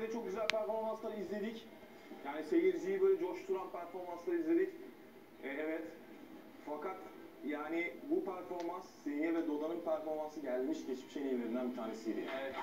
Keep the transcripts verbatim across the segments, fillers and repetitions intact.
sahnede çok güzel performanslar izledik. Yani seyirciyi böyle coşturan performanslar izledik. E, evet. Fakat yani bu performans Sinye ve Doda'nın performansı gelmiş geçmiş en iyilerinden bir tanesiydi. Evet.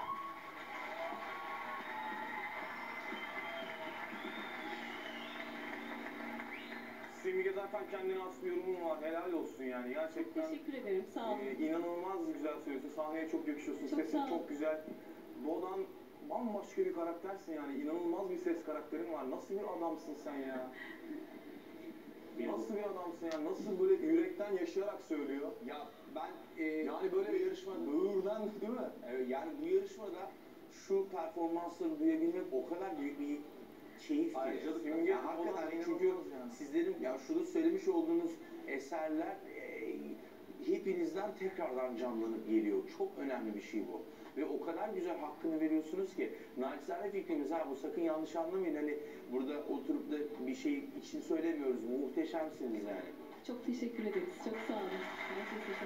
Simge zaten kendine has bir yorumun var. Helal olsun yani. Gerçekten. Çok teşekkür ederim. Sağ olun. E, inanılmaz güzel söylüyorsun. Sahneye çok yakışıyorsun. Çok Sesin sağ ol. çok güzel. Dodan bambaşka bir karaktersin yani. İnanılmaz bir ses karakterin var. Nasıl bir adamsın sen ya? Nasıl bir adamsın ya? Nasıl böyle yürekten yaşayarak söylüyor? Ya ben e, Yani böyle bir yarışma bığırdan değil mi? e, yani bu yarışmada şu performansları duyabilmek o kadar büyük bir keyif ki. Ayrıca Simge Ya hakikaten olan çünkü inanılmaz yani. sizlerin ya şurada söylemiş olduğunuz eserler e, hepinizden tekrardan canlanıp geliyor. Çok önemli bir şey bu. Ve o kadar güzel hakkını veriyorsunuz ki naçizane fikrimiz ha bu sakın yanlış anlamayın hani burada oturup da bir şey için söylemiyoruz. Muhteşemsiniz yani. Çok teşekkür ederiz. Çok sağ olun. Gerçekten.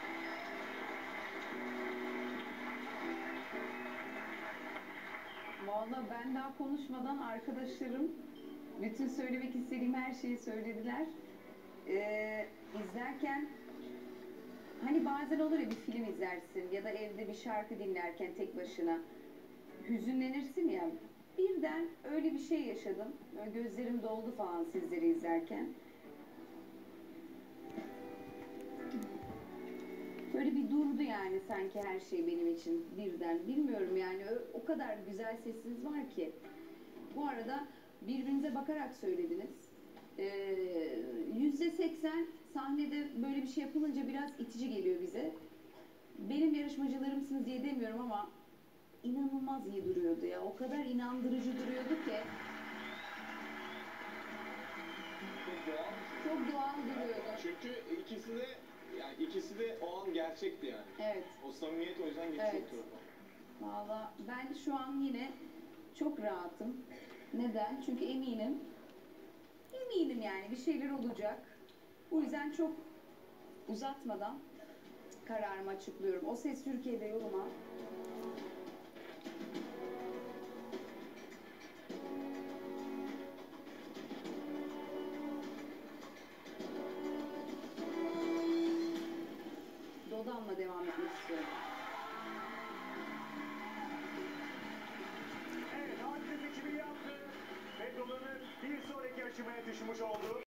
Vallahi ben daha konuşmadan arkadaşlarım bütün söylemek istediğim her şeyi söylediler. Ee, izlerken hani bazen olur ya bir film izlersin ya da evde bir şarkı dinlerken tek başına hüzünlenirsin ya. Birden öyle bir şey yaşadım. Böyle gözlerim doldu falan sizleri izlerken. Böyle bir durdu yani sanki her şey benim için birden. Bilmiyorum yani o, o kadar güzel sesiniz var ki. Bu arada birbirinize bakarak söylediniz. Ee, Yüzde seksen sahnede böyle bir şey yapılınca biraz itici geliyor bize. Benim yarışmacılarımsınız diye demiyorum ama inanılmaz iyi duruyordu ya. O kadar inandırıcı duruyordu ki. Çok doğal. Çok doğal duruyordu. Çünkü ikisi de yani ikisi de o an gerçekti yani. Evet. O samimiyet o yüzden Evet. geçiyordu. Valla ben şu an yine çok rahatım. Neden? Çünkü eminim. Eminim yani bir şeyler olacak. Bu yüzden çok uzatmadan kararımı açıklıyorum. O Ses Türkiye'de yoluma. Dodam'la devam etmek istiyorum. Evet, hadise seçimi yaptı ve Dolan'ın bir sonraki aşamaya taşımış oldu.